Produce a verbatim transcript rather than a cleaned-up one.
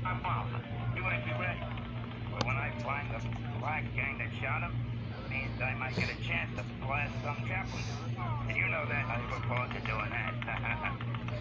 Well, you ain't be ready. But when I find the black gang that shot him, means I might get a chance to blast some chaplain. And you know that. I look forward to doing that.